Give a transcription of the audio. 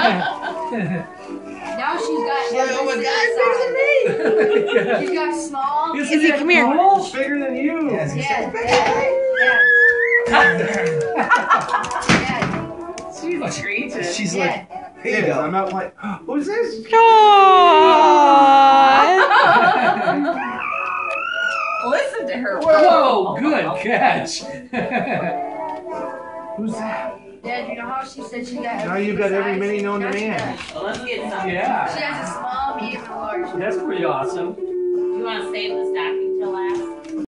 Now she's got. Oh my God, bigger than me. She's got small. Izzy, come here. Cool. Bigger than you. Yeah. She's a treat. She's like, here you go. I'm out like, who's this? Listen to her. Whoa, good catch. Who's that? Dad, you know how she said she got. Now you've got every mini known to man. Well, let's get some. Yeah. She has a small, medium, and large. That's pretty awesome. You want to save this document?